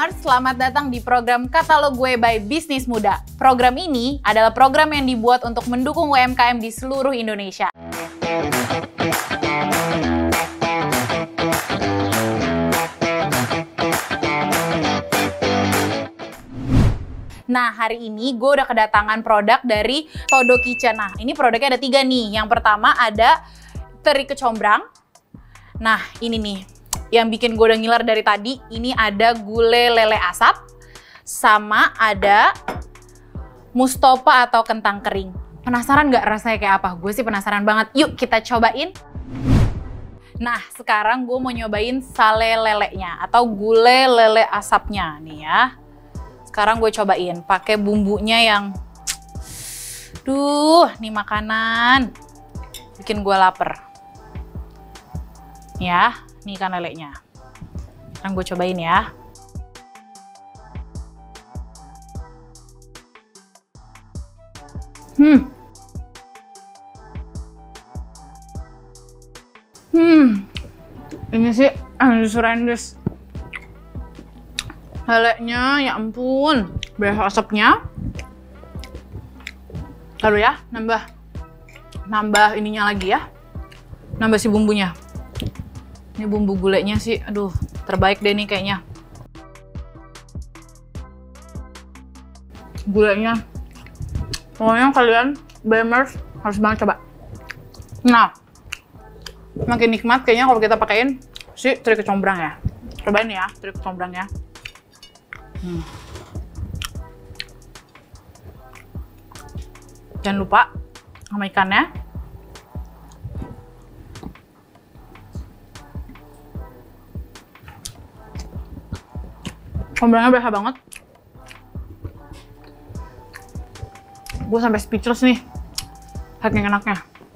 BMers, selamat datang di program Katalog Gue by Bisnis Muda. Program ini adalah program yang dibuat untuk mendukung UMKM di seluruh Indonesia. Nah, hari ini gue udah kedatangan produk dari Todo Kitchen. Nah, ini produknya ada 3 nih. Yang pertama ada teri kecombrang. Nah, ini nih. Yang bikin gue udah ngiler dari tadi, ini ada gulai lele asap, sama ada mustopa atau kentang kering. Penasaran nggak rasanya kayak apa? Gue sih penasaran banget. Yuk kita cobain. Nah, sekarang gue mau nyobain sale lelenya atau gulai lele asapnya nih ya. Sekarang gue cobain pakai bumbunya yang, duh, nih makanan bikin gue lapar. Ya. Nih ikan lelenya. Sekarang gue cobain ya. Ini sih horrendous. Lelenya, ya ampun. Banyak asapnya. Lalu ya, nambah ininya lagi ya. Nambah si bumbunya. Ini bumbu gulainya sih, aduh, terbaik deh nih kayaknya. Gulainya, pokoknya kalian BMers harus banget coba. Nah, makin nikmat kayaknya kalau kita pakein si teri kecombrang ya. Cobain ya, teri kecombrang ya. Jangan lupa sama ikannya. Kecombrangnya berasa banget. Gue sampai speechless nih. Saking enaknya.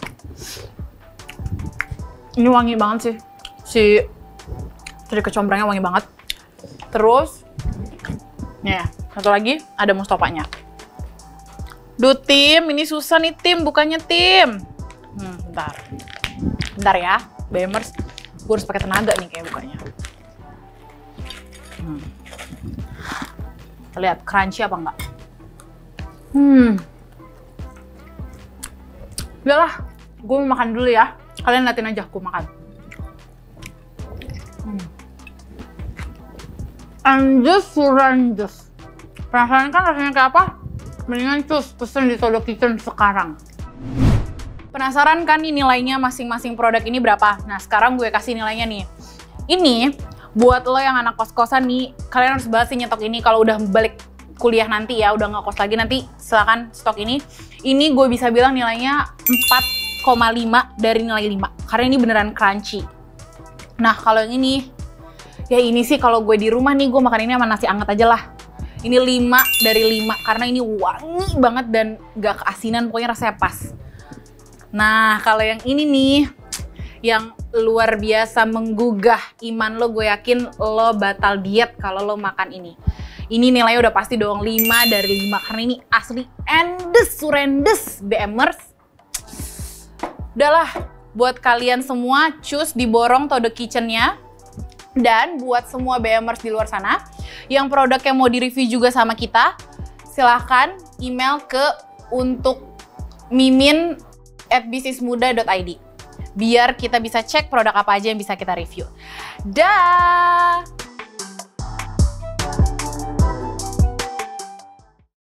Ini wangi banget sih. Si teri kecombrangnya wangi banget. Terus, nih satu lagi ada mustopanya. Duh tim, ini susah nih tim, bukannya tim. Bentar ya, BMers. Gue harus pakai tenaga nih kayak bukanya. Lihat crunchy apa enggak? Udahlah, gue mau makan dulu ya. Kalian liatin aja gue makan. And just horrendous. Penasaran kan rasanya kayak apa? Mendingan pesen di Todo Kitchen sekarang. Penasaran kan nih nilainya masing-masing produk ini berapa? Nah, sekarang gue kasih nilainya nih. Ini buat lo yang anak kos-kosan nih, kalian harus banget sih nyetok ini kalau udah balik kuliah nanti ya, udah nggak kos lagi nanti, silakan stok ini. Ini gue bisa bilang nilainya 4,5 dari nilai 5, karena ini beneran crunchy. Nah, kalau yang ini, ya ini sih kalau gue di rumah nih, gue makan ini sama nasi anget aja lah. Ini 5 dari 5, karena ini wangi banget dan gak keasinan, pokoknya rasanya pas. Nah, kalau yang ini nih, yang luar biasa menggugah iman lo, gue yakin lo batal diet kalau lo makan ini. Ini nilainya udah pasti dong 5 dari 5 karena ini asli horrendous BMers. Udahlah, buat kalian semua cus diborong Todo Kitchen-nya. Dan buat semua BMers di luar sana yang produk yang mau di-review juga sama kita, silahkan email ke untuk mimin@bisnismuda.id. Biar kita bisa cek produk apa aja yang bisa kita review. Dah!